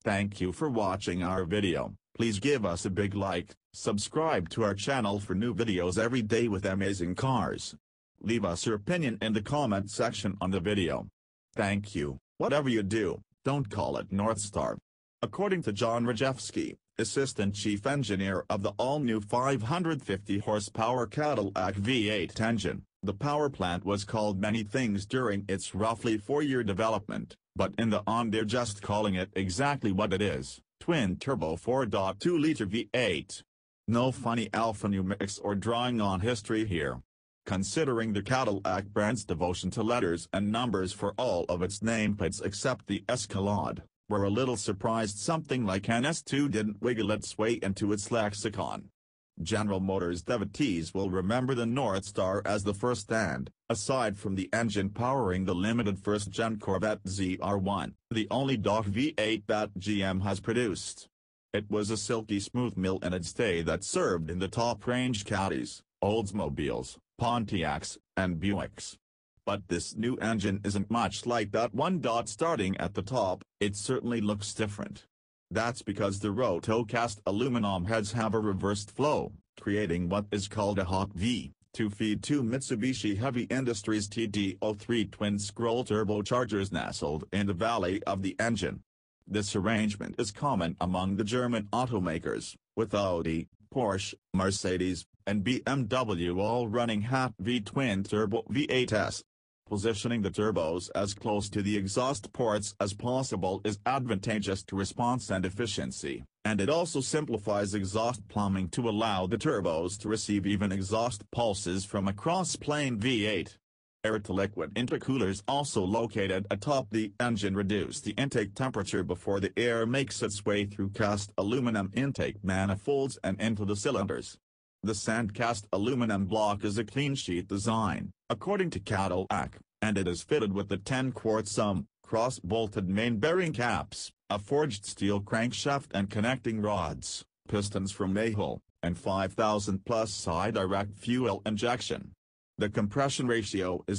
Thank you for watching our video. Please give us a big like, subscribe to our channel for new videos every day with amazing cars. Leave us your opinion in the comment section on the video. Thank you. Whatever you do, don't call it Northstar. According to John Rydzewski, Assistant Chief Engineer of the all-new 550-horsepower Cadillac V-8 engine, the power plant was called many things during its roughly 4-year development, but in the end they're just calling it exactly what it is, twin-turbo 4.2-liter V8. No funny alphanumerics or drawing on history here. Considering the Cadillac brand's devotion to letters and numbers for all of its nameplates except the Escalade, we're a little surprised something like an S2 didn't wiggle its way into its lexicon. General Motors devotees will remember the Northstar as the first and, aside from the engine powering the limited first-gen Corvette ZR-1, the only V8 that GM has produced. It was a silky-smooth mill in its day that served in the top-range Caddys, Oldsmobiles, Pontiacs, and Buicks. But this new engine isn't much like that one.Starting at the top, it certainly looks different. That's because the rotocast aluminum heads have a reversed flow, creating what is called a hot V, to feed two Mitsubishi Heavy Industries TD03 twin-scroll turbochargers nestled in the valley of the engine. This arrangement is common among the German automakers, with Audi, Porsche, Mercedes, and BMW all running hot V twin-turbo V8s. Positioning the turbos as close to the exhaust ports as possible is advantageous to response and efficiency, and it also simplifies exhaust plumbing to allow the turbos to receive even exhaust pulses from a cross-plane V8. Air-to-liquid intercoolers also located atop the engine reduce the intake temperature before the air makes its way through cast aluminum intake manifolds and into the cylinders. The sand-cast aluminum block is a clean-sheet design, according to Cadillac, and it is fitted with the 10-quart cross-bolted main bearing caps, a forged steel crankshaft and connecting rods, pistons from Mayhill, and 5,000-plus psi direct fuel injection. The compression ratio is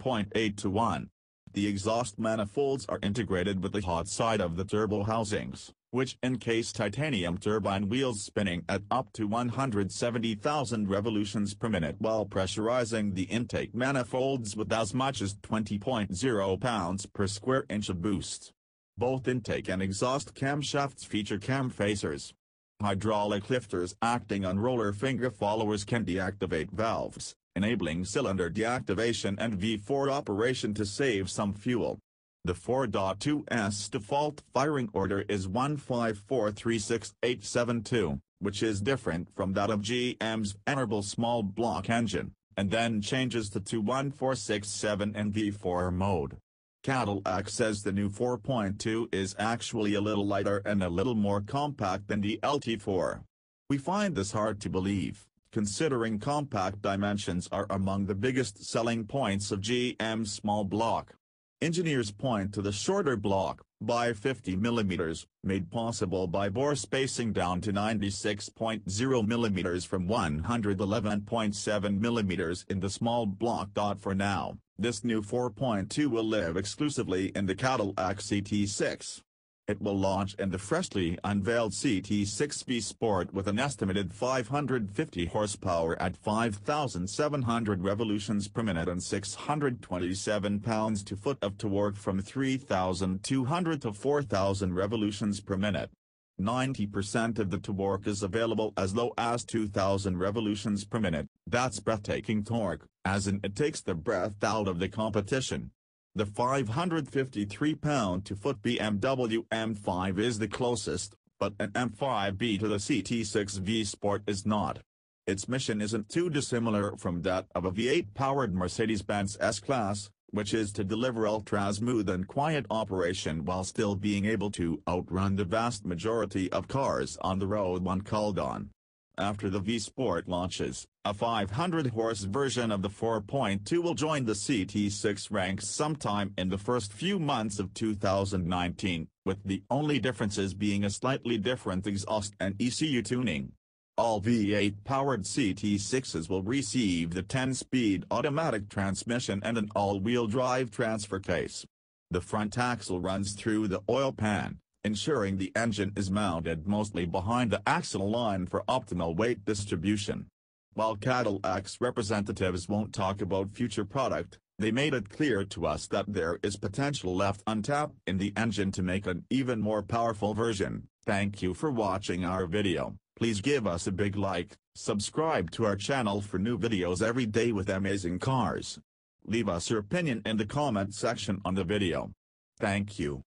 9.8:1. The exhaust manifolds are integrated with the hot side of the turbo housings, which encase titanium turbine wheels spinning at up to 170,000 revolutions per minute while pressurizing the intake manifolds with as much as 20.0 pounds per square inch of boost. Both intake and exhaust camshafts feature cam facers. Hydraulic lifters acting on roller finger followers can deactivate valves, enabling cylinder deactivation and V4 operation to save some fuel. The 4.2's default firing order is 15436-872, which is different from that of GM's venerable small-block engine, and then changes to 21467 in V4 mode. Cadillac says the new 4.2 is actually a little lighter and a little more compact than the LT4. We find this hard to believe, considering compact dimensions are among the biggest selling points of GM's small block. Engineers point to the shorter block, by 50 mm, made possible by bore spacing down to 96.0 mm from 111.7 mm in the small-block.For now. This new 4.2 will live exclusively in the Cadillac CT6. It will launch in the freshly unveiled CT6 V-Sport with an estimated 550 horsepower at 5,700 revolutions per minute and 627 pounds-to-foot of torque from 3,200 to 4,000 revolutions per minute. 90% of the torque is available as low as 2,000 revolutions per minute. That's breathtaking torque, as in it takes the breath out of the competition. The 553 pound-to-foot BMW M5 is the closest, but an M5B to the CT6 V-Sport is not. Its mission isn't too dissimilar from that of a V8-powered Mercedes-Benz S-class, which is to deliver ultra-smooth and quiet operation while still being able to outrun the vast majority of cars on the road one called on. After the V-Sport launches, a 500-horse version of the 4.2 will join the CT6 ranks sometime in the first few months of 2019, with the only differences being a slightly different exhaust and ECU tuning. All V8-powered CT6s will receive the 10-speed automatic transmission and an all-wheel drive transfer case. The front axle runs through the oil pan, ensuring the engine is mounted mostly behind the axle line for optimal weight distribution. While Cadillac's representatives won't talk about future product, they made it clear to us that there is potential left untapped in the engine to make an even more powerful version. Thank you for watching our video. Please give us a big like, subscribe to our channel for new videos every day with amazing cars. Leave us your opinion in the comment section on the video. Thank you.